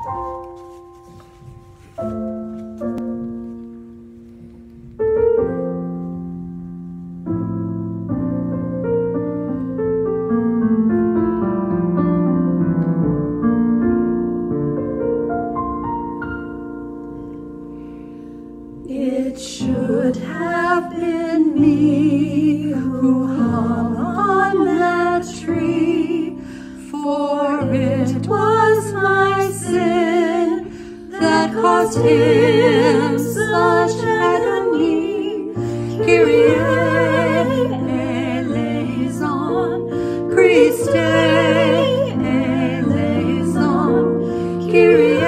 It should have been me who hung on that tree, for it was my sin that caused him such agony. Kyrie eleison, Christe eleison, Kyrie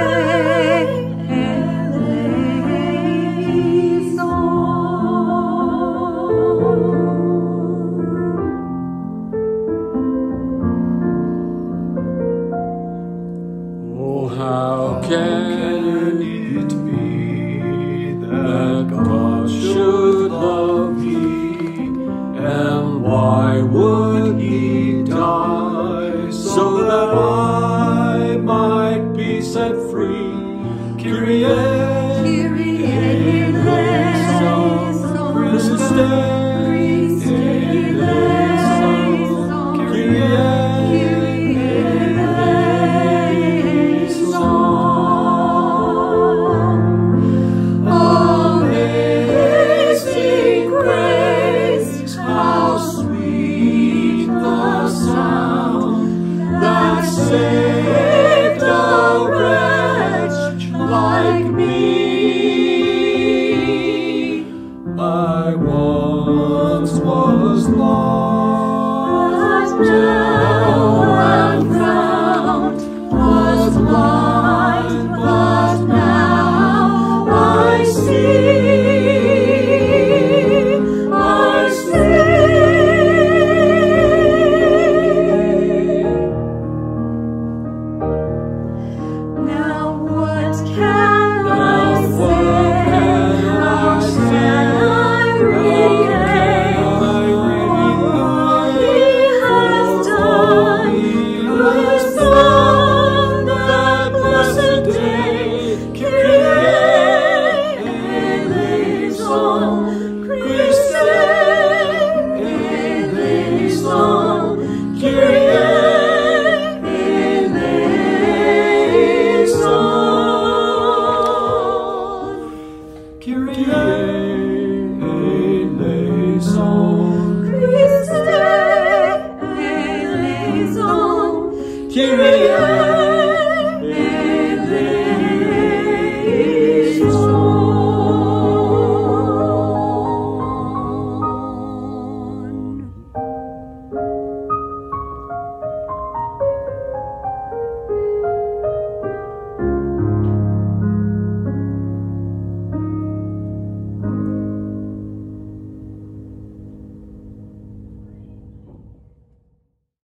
How can it be that God should love me? And why would he die so that I might be set free? Kyrie eleison, Christe eleison, Kyrie. Saved a wretch like me. I once was lost, but now I'm found. Was blind, but now I see. I see. Kyrie eleison, Kyrie.